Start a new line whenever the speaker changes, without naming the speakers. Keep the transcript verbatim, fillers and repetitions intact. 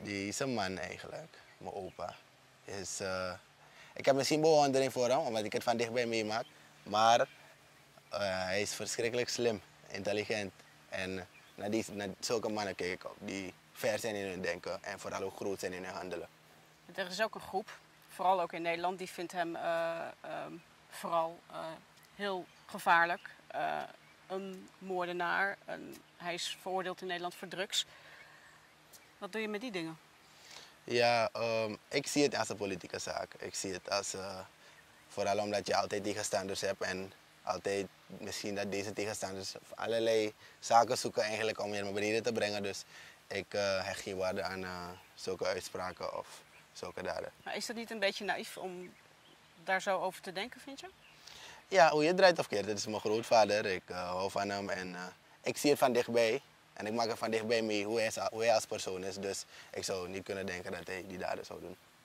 Deze man eigenlijk, mijn opa, is... Uh, ik heb misschien bewondering voor hem, omdat ik het van dichtbij meemaak. Maar uh, hij is verschrikkelijk slim, intelligent. En naar, die, naar zulke mannen kijk ik op, die ver zijn in hun denken en vooral ook groot zijn in hun handelen.
Er is ook een groep, vooral ook in Nederland, die vindt hem uh, uh, vooral uh, heel gevaarlijk. Uh, een moordenaar, een, hij is veroordeeld in Nederland voor drugs. Wat doe je met die dingen?
Ja, um, ik zie het als een politieke zaak. Ik zie het als, uh, vooral omdat je altijd tegenstanders hebt en altijd misschien dat deze tegenstanders allerlei zaken zoeken eigenlijk om je naar beneden te brengen. Dus ik uh, hecht geen waarde aan uh, zulke uitspraken of zulke daden.
Maar is dat niet een beetje naïef om daar zo over te denken, vind je?
Ja, hoe je het draait of keert. Het is mijn grootvader, ik uh, hou van hem en uh, ik zie het van dichtbij. En ik maak het van dichtbij mee hoe hij, hoe hij als persoon is. Dus ik zou niet kunnen denken dat hij die daden zou doen.